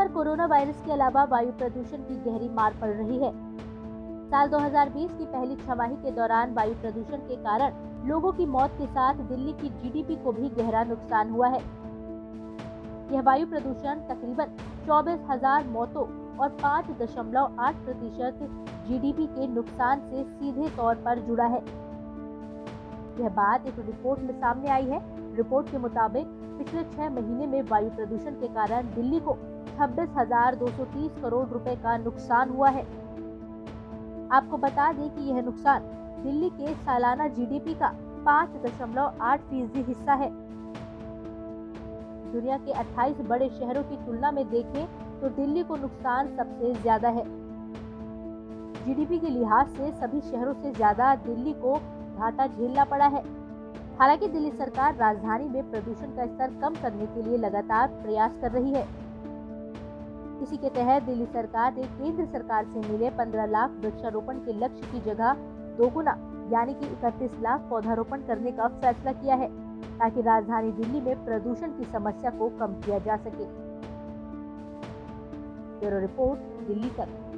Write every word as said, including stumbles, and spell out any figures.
पर corona virus के अलावा वायु प्रदूषण की गहरी मार पड़ रही है। साल दो हज़ार बीस की पहली छमाही के दौरान वायु प्रदूषण के कारण लोगों की मौत के साथ दिल्ली की जीडीपी को भी गहरा नुकसान हुआ है। यह वायु प्रदूषण तकरीबन चौबीस हजार मौतों और पाँच दशमलव आठ प्रतिशत जीडीपी के नुकसान से सीधे तौर पर जुड़ा है। यह बात एक रिपोर्ट में सामने आई है। रिपोर्ट के मुताबिक पिछले छह महीने में वायु प्रदूषण के कारण दिल्ली को छब्बीस हजार दो सौ तीस करोड़ रुपए का नुकसान हुआ है। आपको बता दें कि यह नुकसान दिल्ली के सालाना जीडीपी का पाँच दशमलव आठ फीसदी हिस्सा है। दुनिया के अट्ठाईस बड़े शहरों की तुलना में देखें तो दिल्ली को नुकसान सबसे ज्यादा है। जीडीपी के लिहाज से सभी शहरों से ज्यादा दिल्ली को घाटा झेलना पड़ा है। हालांकि दिल्ली सरकार राजधानी में प्रदूषण का स्तर कम करने के लिए लगातार प्रयास कर रही है। इसी के तहत दिल्ली सरकार ने केंद्र सरकार से मिले पंद्रह लाख वृक्षारोपण के लक्ष्य की जगह दोगुना यानी कि इकतीस लाख पौधारोपण करने का फैसला किया है, ताकि राजधानी दिल्ली में प्रदूषण की समस्या को कम किया जा सके। ब्यूरो रिपोर्ट, दिल्ली तक।